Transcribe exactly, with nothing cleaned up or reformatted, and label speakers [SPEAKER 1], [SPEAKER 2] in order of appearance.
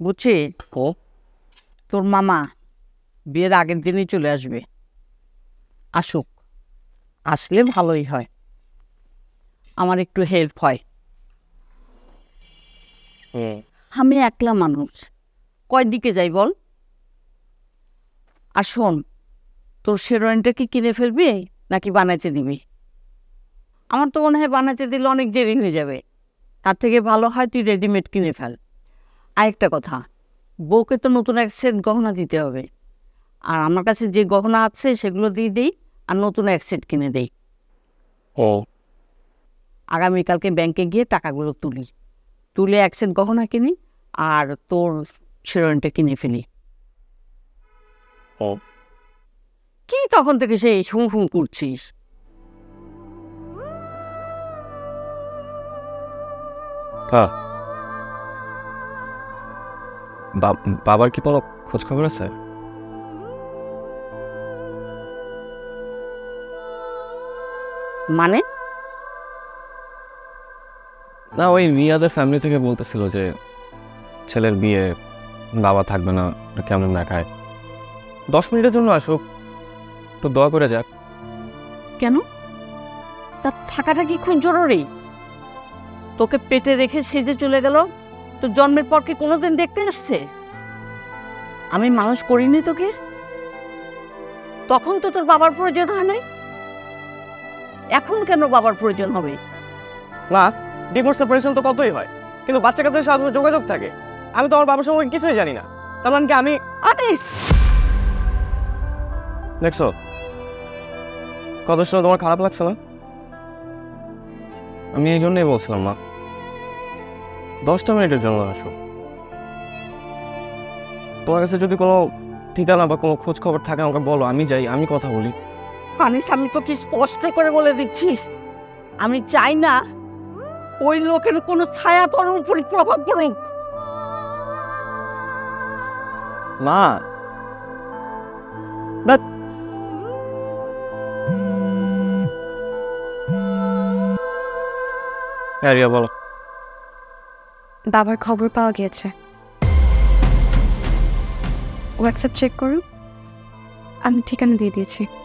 [SPEAKER 1] বুঝছি
[SPEAKER 2] ও
[SPEAKER 1] তোর মামা বিয়ের আগের দিনই চলে আসবে। আসুক, আসলে ভালোই হয়, আমার একটু হেল্প হয়। আমি একলা মানুষ, কয় দিকে যাই বল? আর শোন, তোর শেরওয়ানিটা কি কিনে ফেলবি নাকি বানাইতে দিবি? আমার তো মনে হয় বানাইতে দিলে অনেক দেরি হয়ে যাবে, তার থেকে ভালো হয় তুই রেডিমেড কিনে ফেল। আরেকটা কথা, বউকে তো নতুন এক সেট গহনা দিতে হবে, আর আমার কাছে যে গহনা আছে সেগুলো দিয়ে দিই, আর নতুন এক সেট কিনে দেই।
[SPEAKER 2] ও
[SPEAKER 1] আগামীকালকে ব্যাংকে গিয়ে টাকাগুলো তুলি, তুলে এক সেট গহনা কিনি আর তোর শেরওয়ানিটা কিনে ফেলি।
[SPEAKER 2] ও
[SPEAKER 1] কি তখন থেকে সেই হুঁ হুঁ করছিস?
[SPEAKER 2] হ্যাঁ, বাবার কি কোনো খোঁজ খবর আছে?
[SPEAKER 1] মানে?
[SPEAKER 2] না, ওই মিয়াদের ফ্যামিলি থেকে বলতেছিল যে ছেলের বিয়ে, বাবা থাকবে না, কেমন দেখায়, দশ মিনিটের জন্য আসুক, তো দোয়া করে যাক।
[SPEAKER 1] কেন? তার থাকাটা কি খুব জরুরি? তোকে পেটে রেখে সে যে চলে গেল, তোর জন্মের পর কি কোনোদিন দেখতে আসছে? আমি মানুষ করিনি তোকে, তখন তো তোর বাবার প্রয়োজন হয় নাই, এখন কেন বাবার প্রয়োজন হবে?
[SPEAKER 2] না, ডিভোর্স সেপারেশন তো কতই হয়, কিন্তু বাচ্চা কাচ্চার সাথে যোগাযোগ থাকে। আমি তো আমার বাবার সম্পর্কে কিছুই জানি না, তার মানে কি আমি
[SPEAKER 1] আনিস,
[SPEAKER 2] দেখছো কথা শুনে তোমার খারাপ লাগছে না? আমি এই জন্যই বলছিলাম মা, দশটা মিনিটের জন্য আসো। তোমার কাছে যদি কোনো ঠিকানা বা কোনো খোঁজ খবর থাকে আমাকে বলো, আমি যাই, আমি কথা বলি।
[SPEAKER 1] আনিস, আমি তো কি স্পষ্ট করে বলে দিচ্ছি, আমি চাই না ওই লোকের কোনো ছায়া তোর উপর প্রভাব পড়ুক।
[SPEAKER 2] মা না, হ্যাঁ রিয়া বলো।
[SPEAKER 3] বাবার খবর পাওয়া গিয়েছে, হোয়াটসঅ্যাপ চেক করুন, আমি ঠিকানা দিয়ে দিয়েছি।